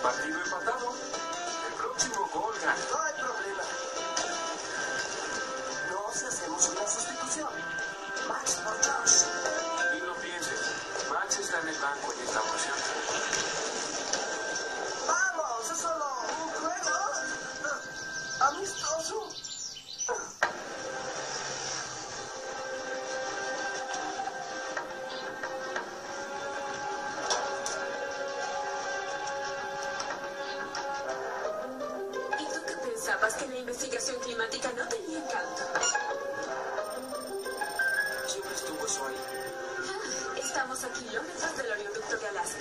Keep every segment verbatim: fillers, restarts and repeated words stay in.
Partido empatado. El próximo gol gana. No hay problema. Nos hacemos una sustitución. Max por Josh. Ni lo pienses. Max está en el banco en esta ocasión. ¡Vamos! ¡Es solo un juego! ¡Amistoso! ¿Y tú qué pensabas? ¿Que la investigación climática no tenía encanto? Siempre estuvo eso ahí. Ah, estamos a kilómetros del oleoducto de Alaska.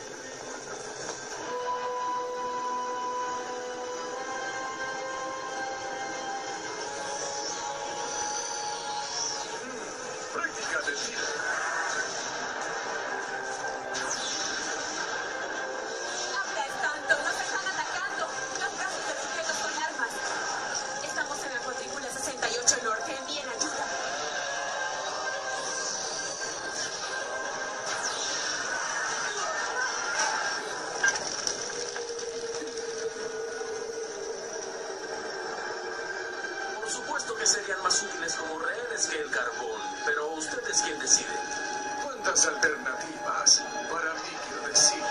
Práctica de tiro. ¡Habla tanto! ¡Nos están atacando! ¡Los brazos de sujetos con armas! Estamos en la cuadrícula sesenta y ocho Norte. Envíen ayuda. Por supuesto que serían más útiles como rehenes que el carbón, pero usted es quien decide. ¿Cuántas alternativas? Para mí, quiero decir.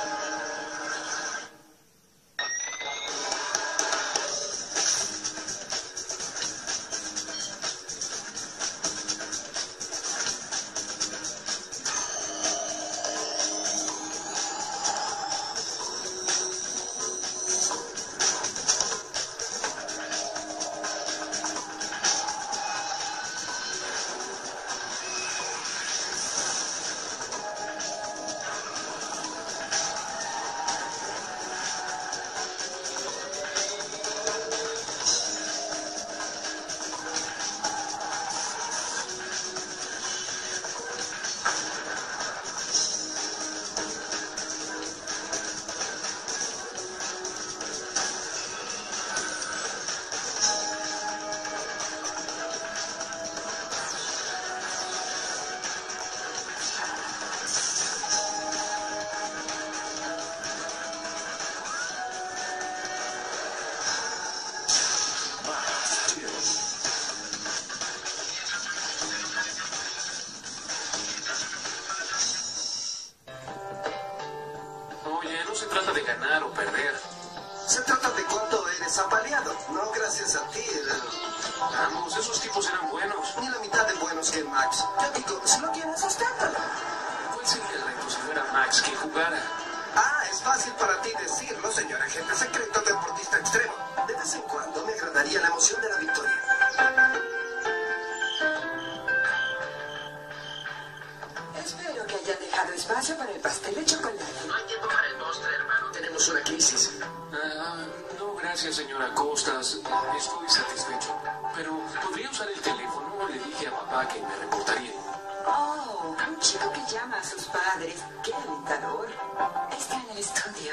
Oye, no se trata de ganar o perder. Se trata de cuánto eres apaleado. No gracias a ti. eh, Vamos, esos tipos eran buenos. Ni la mitad de buenos que Max. Yo digo, si lo tienes, osténtalo. ¿Cuál sería el reto si fuera Max quien jugara? Ah, es fácil para ti decirlo, señor agente secreto deportista extremo. De vez en cuando me agradaría la emoción de la victoria. Espero que hayan dejado espacio para el pastel de chocolate. No hay tiempo para el postre, hermano. Tenemos una crisis. Ah, no, gracias, señora Costas. Estoy satisfecho. Pero, ¿podría usar el teléfono? Le dije a papá que me reportaría. Oh, un chico que llama a sus padres. ¡Qué alentador! Está en el estudio.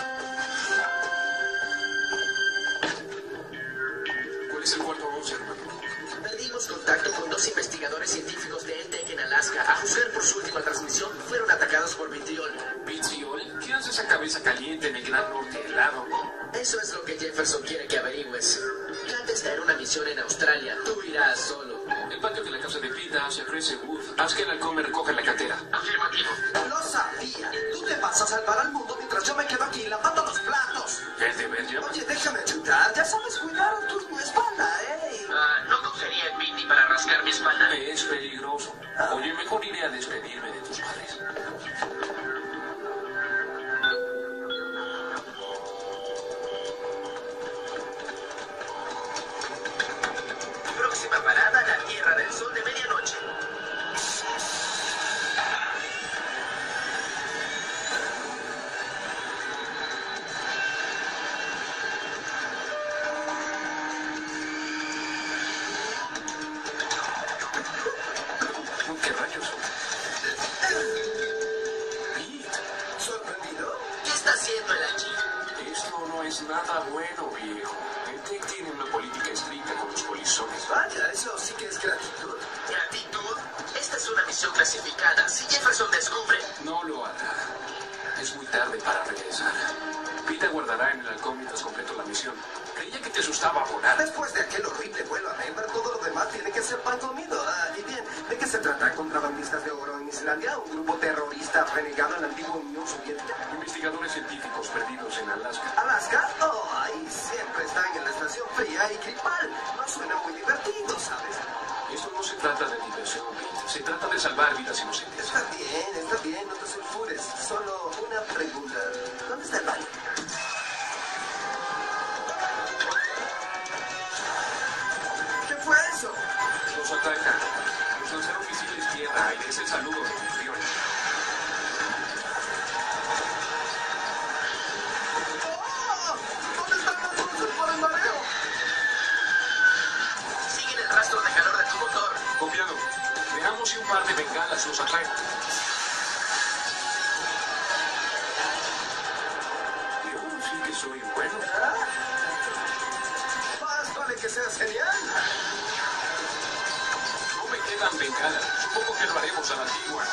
¿Cuál es el cuarto once, hermano? Perdimos contacto con dos investigadores científicos de Entec en Alaska. A juzgar por su última transmisión, fueron atacados por vitriol. ¿Vitriol? ¿Quién hace esa cabeza caliente en el gran norte helado? Eso es lo que Jefferson quiere que averigües. Kat está en una misión en Australia. Tú irás solo. El patio de la casa de Pita hacia Crescentwood. Haz que el halcón me recoja en la cartera. Afirmativo. Lo sabía. Tú te vas a salvar al mundo mientras yo me quedo aquí lavando los platos. ¿El deber ya? Oye, déjame ayudar. Ya sabes cuidar tu espalda, ¿eh? Ah, no cogería el piti para rascar mi espalda. Es peligroso. Oye, mejor iré a despedirme de tus padres. Próxima parada, la Tierra del Sol de medianoche. ¿Qué rayos? ¿Sorprendido? ¿Qué está haciendo él aquí? Esto no es nada bueno, viejo. El T E C tiene una política estricta con los polizones. Vaya, eso sí que es gratitud. ¿Gratitud? Esta es una misión clasificada. Si Jefferson descubre... No lo hará. Es muy tarde para regresar. Pete aguardará en el halcón mientras completo la misión. Creía que te asustaba volar. Después de aquel horrible vuelo a Denver, todo lo demás tiene que ser pan comido. Ah, y bien, ¿de qué se trata? ¿Contrabandistas de oro en Islandia? ¿Un grupo terrorista renegado en la antigua Unión Soviética? Investigadores científicos perdidos en Alaska. ¿Alaska? Oh, ahí siempre están en la estación fría y gripal. No suena muy divertido, ¿sabes? Esto no se trata de diversión, Pete. Se trata de salvar vidas inocentes. Está bien, está bien, no te sulfures. Solo una pregunta. ¿Dónde está el baño? ¿Qué fue eso? Nos atacan. Nos lanzaron misiles tierra-aire. Es el saludo de Mitrión. ¡Oh! ¿Dónde están las luces por el mareo? Siguen el rastro de calor de tu motor. Copiado. Veamos si un par de bengalas los atraen. Yo sí que soy bueno. Más vale que seas genial. No me quedan bengalas. Supongo que lo haremos a la antigua.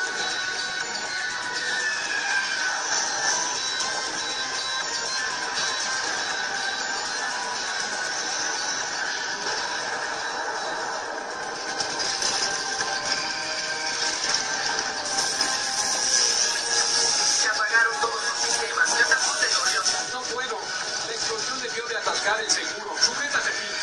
Se apagaron todos los sistemas. Catapulta el Orión. No puedo. La explosión debió de atascar el seguro. Sujétate, Pete.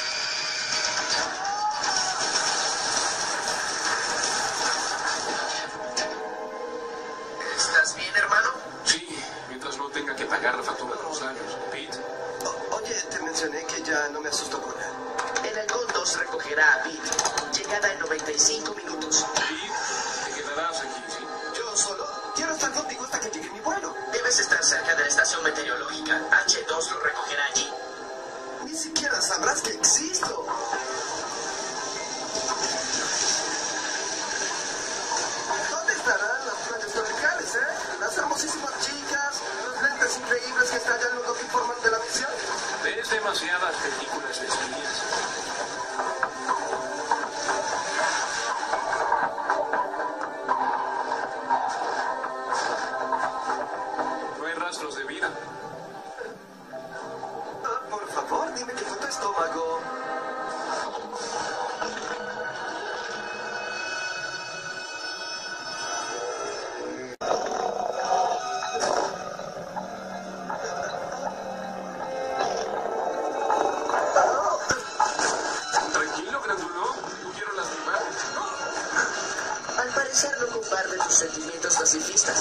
¿Estás bien, hermano? Sí, mientras no tenga que pagar la factura de los daños. Pete, O- oye, te mencioné que ya no me asusto por nada. El halcón dos recogerá a Pete. Llegada en noventa y cinco minutos. Pete, te quedarás aquí, ¿sí? Yo solo quiero estar contigo hasta que llegue mi vuelo. Debes estar cerca de la estación meteorológica. H dos lo recogerá allí. Ni siquiera sabrás que existo. ¿Dónde estarán las playas tropicales, eh? Las hermosísimas chicas, los lentes increíbles que estallan luego que informan de la misión. Ves demasiadas películas de espías. No hay rastros de vida. Ah, por favor, dime que fue tu estómago. Tranquilo, grandulón. No quiero lastimar. Al parecer no comparte tus sentimientos pacifistas.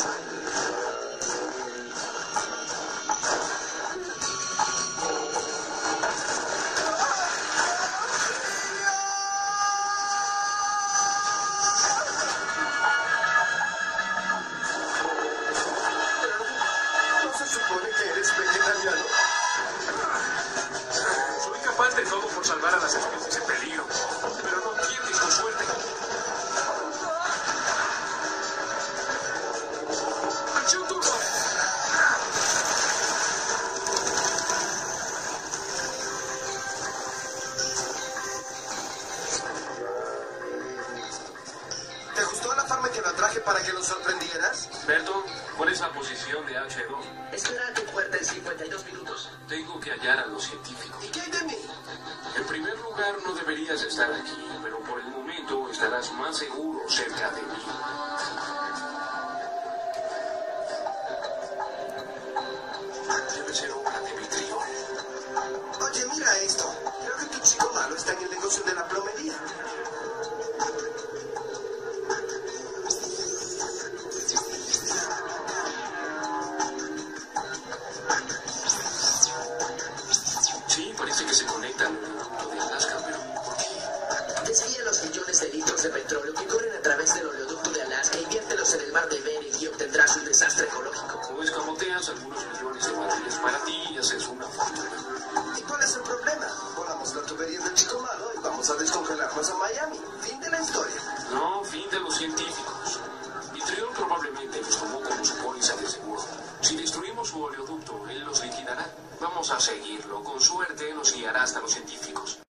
¿No se supone que eres vegetariano? Soy capaz de todo por salvar a las especies en peligro. Pero no entiendes tu suerte. ¡Acción turbo! ¿Te gustó la forma en que lo atraje para que lo sorprendieras? Berton, ¿cuál es la posición de H dos? Espera a tu puerta en cincuenta y dos minutos. Tengo que hallar a los científicos. ¿Y qué hay de mí? En primer lugar, no deberías estar aquí, pero por el momento estarás más seguro cerca de mí. Debe ser obra de Mitrión. Oye, mira esto. Creo que tu chico malo está en el negocio de la plomería. Sí, parece que se conectan en el ducto de Alaska, pero ¿por qué? Desvía los millones de litros de petróleo que corren a través del oleoducto de Alaska y viértelos en el mar de Bering y obtendrás un desastre ecológico. O escamoteas algunos millones de barriles para ti y haces una fortuna. ¿Y cuál es el problema? Volamos la tubería del chico malo y vamos a descongelarnos a Miami. Fin de la historia. No, fin de los científicos. Mitrión probablemente los tomó como su póliza de seguro. Si destruimos su oleoducto, él los liquidará. Vamos a seguirlo. Con suerte nos guiará hasta los científicos.